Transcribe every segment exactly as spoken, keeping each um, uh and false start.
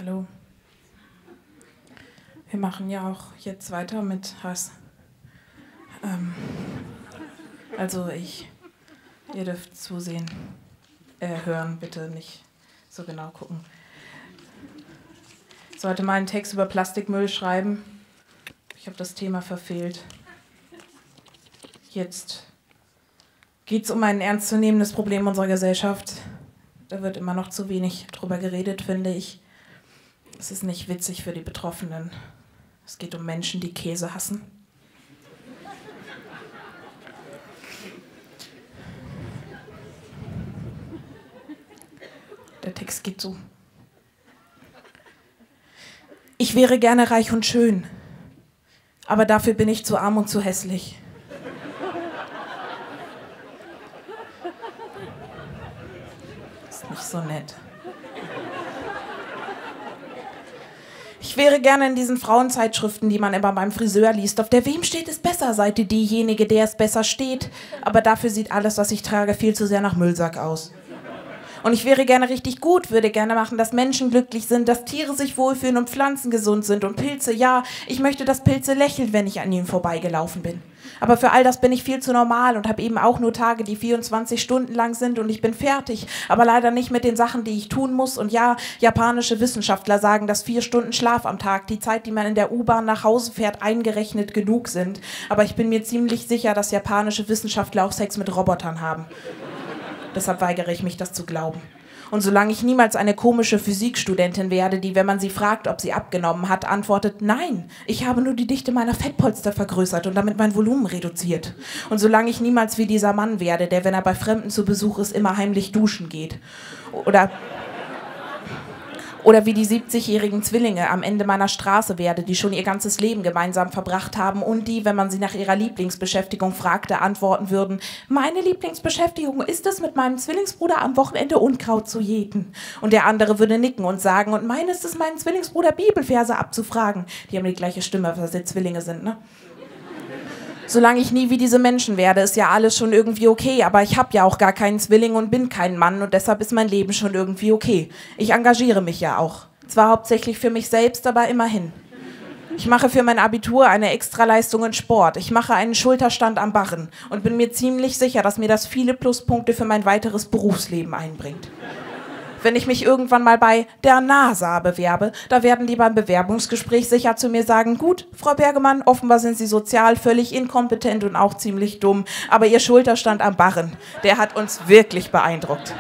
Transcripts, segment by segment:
Hallo. Wir machen ja auch jetzt weiter mit Hass. Ähm, also ich, ihr dürft zusehen, äh, hören, bitte nicht so genau gucken. Ich sollte mal einen Text über Plastikmüll schreiben. Ich habe das Thema verfehlt. Jetzt geht es um ein ernstzunehmendes Problem unserer Gesellschaft. Da wird immer noch zu wenig drüber geredet, finde ich. Es ist nicht witzig für die Betroffenen. Es geht um Menschen, die Käse hassen. Der Text geht so. Ich wäre gerne reich und schön, aber dafür bin ich zu arm und zu hässlich. Ist nicht so nett. Ich wäre gerne in diesen Frauenzeitschriften, die man immer beim Friseur liest. Auf der Wem steht es besser Seite diejenige, der es besser steht. Aber dafür sieht alles, was ich trage, viel zu sehr nach Müllsack aus. Und ich wäre gerne richtig gut, würde gerne machen, dass Menschen glücklich sind, dass Tiere sich wohlfühlen und Pflanzen gesund sind und Pilze, ja, ich möchte, dass Pilze lächeln, wenn ich an ihnen vorbeigelaufen bin. Aber für all das bin ich viel zu normal und habe eben auch nur Tage, die vierundzwanzig Stunden lang sind und ich bin fertig, aber leider nicht mit den Sachen, die ich tun muss. Und ja, japanische Wissenschaftler sagen, dass vier Stunden Schlaf am Tag, die Zeit, die man in der U-Bahn nach Hause fährt, eingerechnet genug sind. Aber ich bin mir ziemlich sicher, dass japanische Wissenschaftler auch Sex mit Robotern haben. Deshalb weigere ich mich, das zu glauben. Und solange ich niemals eine komische Physikstudentin werde, die, wenn man sie fragt, ob sie abgenommen hat, antwortet, nein, ich habe nur die Dichte meiner Fettpolster vergrößert und damit mein Volumen reduziert. Und solange ich niemals wie dieser Mann werde, der, wenn er bei Fremden zu Besuch ist, immer heimlich duschen geht. Oder... Oder wie die siebzigjährigen Zwillinge am Ende meiner Straße werde, die schon ihr ganzes Leben gemeinsam verbracht haben und die, wenn man sie nach ihrer Lieblingsbeschäftigung fragte, antworten würden, meine Lieblingsbeschäftigung ist es, mit meinem Zwillingsbruder am Wochenende Unkraut zu jäten. Und der andere würde nicken und sagen, und meine ist es, meinen Zwillingsbruder Bibelverse abzufragen. Die haben die gleiche Stimme, weil sie Zwillinge sind, ne? Solange ich nie wie diese Menschen werde, ist ja alles schon irgendwie okay, aber ich habe ja auch gar keinen Zwilling und bin kein Mann und deshalb ist mein Leben schon irgendwie okay. Ich engagiere mich ja auch. Zwar hauptsächlich für mich selbst, aber immerhin. Ich mache für mein Abitur eine Extraleistung in Sport. Ich mache einen Schulterstand am Barren und bin mir ziemlich sicher, dass mir das viele Pluspunkte für mein weiteres Berufsleben einbringt. Wenn ich mich irgendwann mal bei der NASA bewerbe, da werden die beim Bewerbungsgespräch sicher zu mir sagen, gut, Frau Bergemann, offenbar sind Sie sozial völlig inkompetent und auch ziemlich dumm, aber Ihr Schulterstand am Barren, der hat uns wirklich beeindruckt.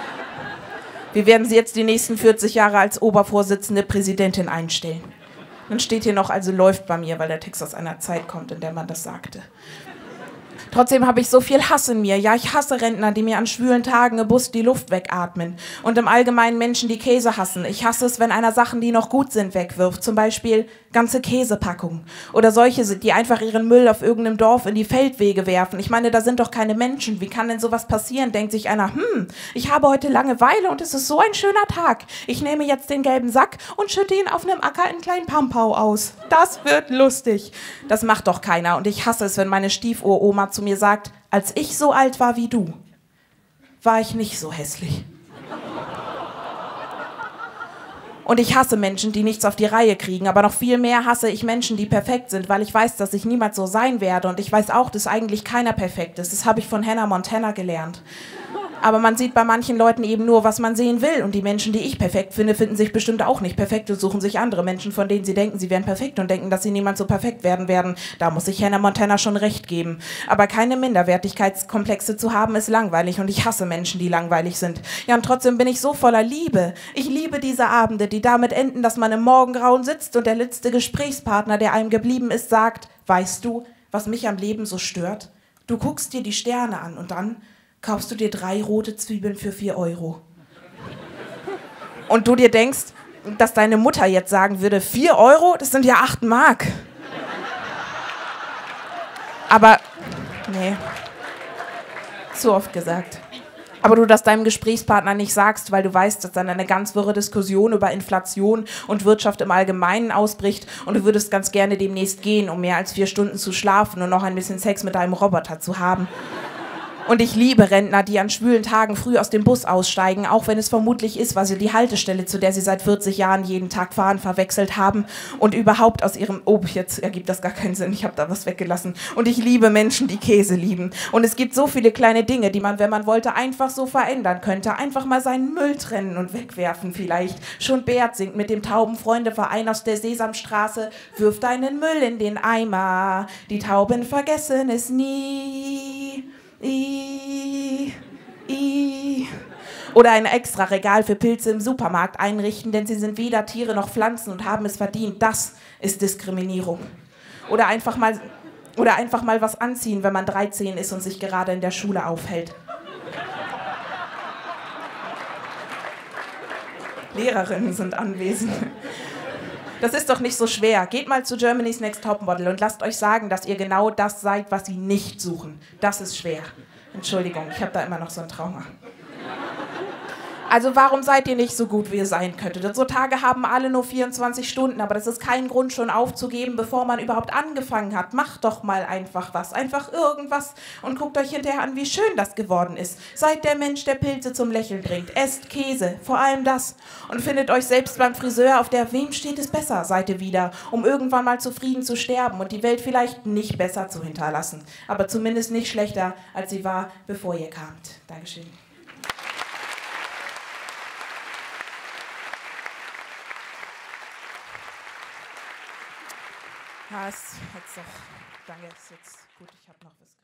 Wir werden Sie jetzt die nächsten vierzig Jahre als Obervorsitzende Präsidentin einstellen. Dann steht hier noch, also läuft bei mir, weil der Text aus einer Zeit kommt, in der man das sagte. Trotzdem habe ich so viel Hass in mir. Ja, ich hasse Rentner, die mir an schwülen Tagen im Bus die Luft wegatmen. Und im Allgemeinen Menschen, die Käse hassen. Ich hasse es, wenn einer Sachen, die noch gut sind, wegwirft. Zum Beispiel ganze Käsepackungen. Oder solche, die einfach ihren Müll auf irgendeinem Dorf in die Feldwege werfen. Ich meine, da sind doch keine Menschen. Wie kann denn sowas passieren? Denkt sich einer, hm, ich habe heute Langeweile und es ist so ein schöner Tag. Ich nehme jetzt den gelben Sack und schütte ihn auf einem Acker in Klein-Pampau aus. Das wird lustig. Das macht doch keiner. Und ich hasse es, wenn meine Stiefuroma zu mir sagt, als ich so alt war wie du, war ich nicht so hässlich. Und ich hasse Menschen, die nichts auf die Reihe kriegen, aber noch viel mehr hasse ich Menschen, die perfekt sind, weil ich weiß, dass ich niemals so sein werde und ich weiß auch, dass eigentlich keiner perfekt ist. Das habe ich von Hannah Montana gelernt. Aber man sieht bei manchen Leuten eben nur, was man sehen will. Und die Menschen, die ich perfekt finde, finden sich bestimmt auch nicht perfekt und suchen sich andere Menschen, von denen sie denken, sie wären perfekt und denken, dass sie niemals so perfekt werden werden. Da muss ich Hannah Montana schon recht geben. Aber keine Minderwertigkeitskomplexe zu haben, ist langweilig und ich hasse Menschen, die langweilig sind. Ja, und trotzdem bin ich so voller Liebe. Ich liebe diese Abende, die damit enden, dass man im Morgengrauen sitzt und der letzte Gesprächspartner, der einem geblieben ist, sagt, weißt du, was mich am Leben so stört? Du guckst dir die Sterne an und dann kaufst du dir drei rote Zwiebeln für vier Euro. Und du dir denkst, dass deine Mutter jetzt sagen würde, vier Euro, das sind ja acht Mark. Aber, nee, zu oft gesagt. Aber du das deinem Gesprächspartner nicht sagst, weil du weißt, dass dann eine ganz wirre Diskussion über Inflation und Wirtschaft im Allgemeinen ausbricht und du würdest ganz gerne demnächst gehen, um mehr als vier Stunden zu schlafen und noch ein bisschen Sex mit deinem Roboter zu haben. Und ich liebe Rentner, die an schwülen Tagen früh aus dem Bus aussteigen, auch wenn es vermutlich ist, weil sie die Haltestelle, zu der sie seit vierzig Jahren jeden Tag fahren, verwechselt haben und überhaupt aus ihrem... Oh, jetzt ergibt das gar keinen Sinn, ich habe da was weggelassen. Und ich liebe Menschen, die Käse lieben. Und es gibt so viele kleine Dinge, die man, wenn man wollte, einfach so verändern könnte. Einfach mal seinen Müll trennen und wegwerfen vielleicht. Schon Bert singt mit dem Taubenfreundeverein aus der Sesamstraße: Wirf deinen Müll in den Eimer, die Tauben vergessen es nie. I, I. Oder ein extra Regal für Pilze im Supermarkt einrichten, denn sie sind weder Tiere noch Pflanzen und haben es verdient. Das ist Diskriminierung. Oder einfach mal, oder einfach mal was anziehen, wenn man dreizehn ist und sich gerade in der Schule aufhält. Lehrerinnen sind anwesend. Das ist doch nicht so schwer. Geht mal zu Germany's Next Topmodel und lasst euch sagen, dass ihr genau das seid, was sie nicht suchen. Das ist schwer. Entschuldigung, ich habe da immer noch so ein Trauma. Also warum seid ihr nicht so gut, wie ihr sein könntet? So Tage haben alle nur vierundzwanzig Stunden, aber das ist kein Grund, schon aufzugeben, bevor man überhaupt angefangen hat. Macht doch mal einfach was, einfach irgendwas und guckt euch hinterher an, wie schön das geworden ist. Seid der Mensch, der Pilze zum Lächeln bringt. Esst Käse, vor allem das. Und findet euch selbst beim Friseur auf der Wem steht es besser Seite wieder, um irgendwann mal zufrieden zu sterben und die Welt vielleicht nicht besser zu hinterlassen, aber zumindest nicht schlechter, als sie war, bevor ihr kamt. Dankeschön. Ja, es ist jetzt doch, danke, ist jetzt gut, ich habe noch was.